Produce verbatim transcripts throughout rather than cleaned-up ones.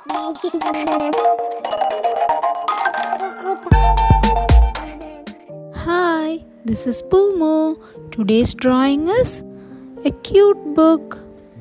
Hi, this is Pumo. Today's drawing is a cute book.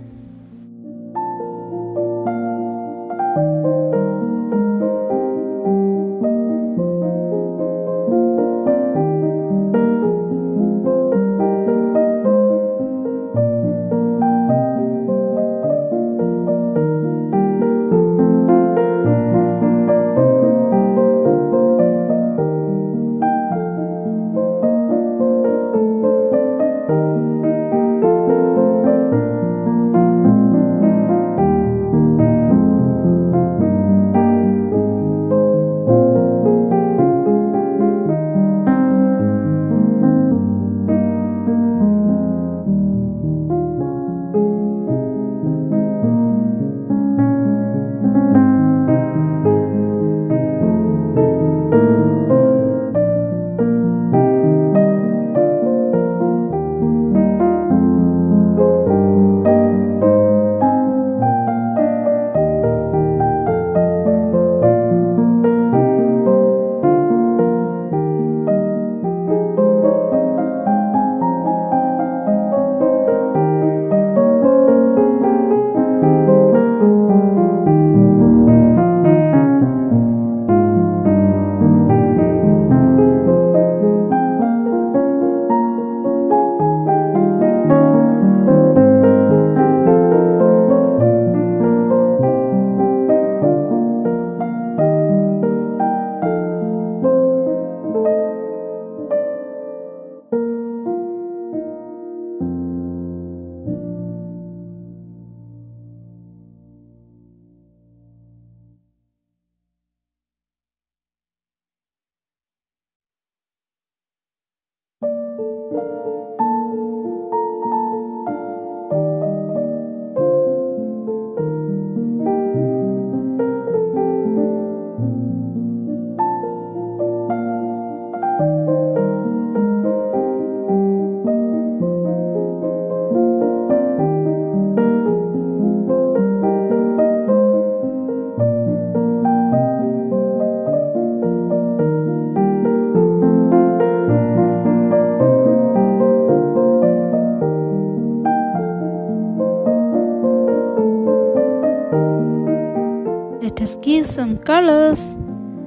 Let us give some colors.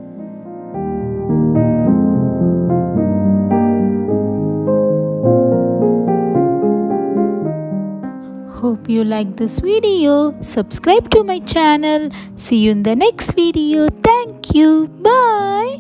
Hope you like this video. Subscribe to my channel. See you in the next video. Thank you. Bye.